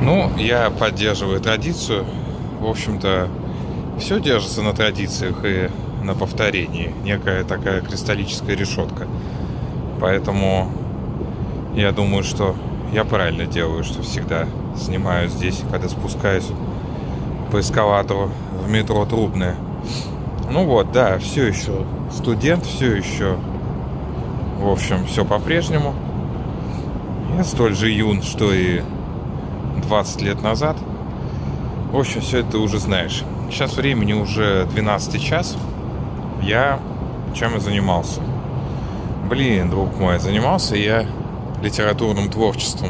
Ну, я поддерживаю традицию. В общем-то, все держится на традициях и на повторении. Некая такая кристаллическая решетка. Поэтому я думаю, что я правильно делаю, что всегда снимаю здесь, когда спускаюсь по эскалатору в метро Трубное. Ну вот, да, все еще студент, все еще, в общем, все по-прежнему. Я столь же юн, что и 20 лет назад. В общем, все это ты уже знаешь. Сейчас времени уже 12 час. Чем я занимался? Блин, друг мой, занимался я литературным творчеством.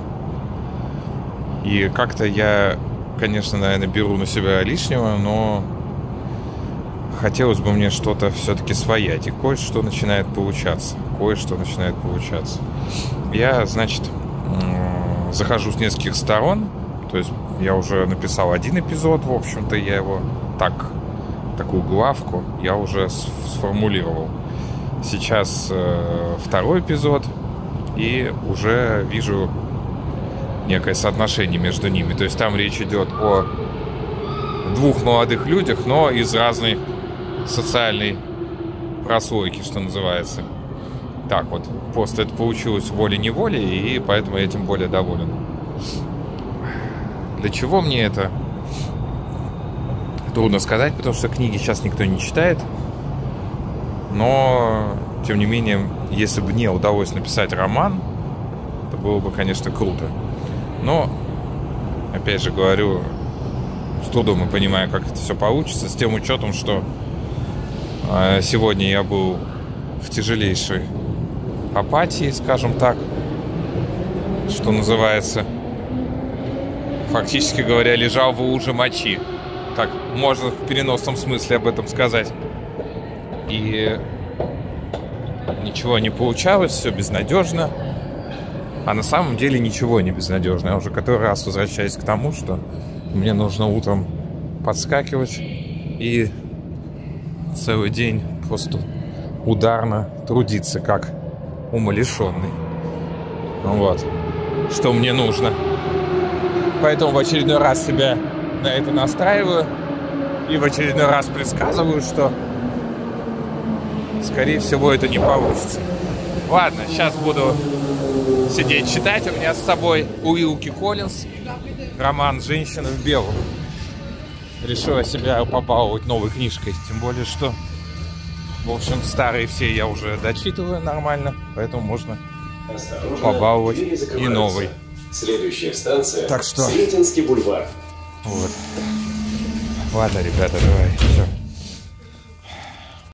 И как-то я, конечно, наверное, беру на себя лишнего, но хотелось бы мне что-то все-таки своять. И кое-что начинает получаться. Я, значит, захожу с нескольких сторон. То есть я уже написал один эпизод, в общем-то, я его такую главку я уже сформулировал. Сейчас второй эпизод, и уже вижу некое соотношение между ними. То есть там речь идет о двух молодых людях, но из разной социальной прослойки, что называется. Так вот, просто это получилось волей-неволей, и поэтому я этим более доволен. Для чего мне это? Трудно сказать, потому что книги сейчас никто не читает. Но, тем не менее, если бы мне удалось написать роман, то было бы, конечно, круто. Но, опять же говорю, с трудом я понимаю, как это все получится, с тем учетом, что сегодня я был в тяжелейшей апатии, скажем так, что называется. Фактически говоря, лежал в луже мочи. Так можно в переносном смысле об этом сказать. И ничего не получалось, все безнадежно. А на самом деле ничего не безнадежно. Я уже который раз возвращаюсь к тому, что мне нужно утром подскакивать и целый день просто ударно трудиться, как умалишенный. Вот. Что мне нужно. Поэтому в очередной раз себя на это настраиваю. И в очередной раз предсказываю, что скорее всего это не получится. Ладно, сейчас буду сидеть читать. У меня с собой Уилки Коллинз, роман «Женщина в белом». Решила себя побаловать новой книжкой. Тем более, что, в общем, старые все я уже дочитываю нормально. Поэтому можно побаловать и новый. Следующая станция, так что... Сретенский бульвар. Вот. Ладно, ребята, давай. Все.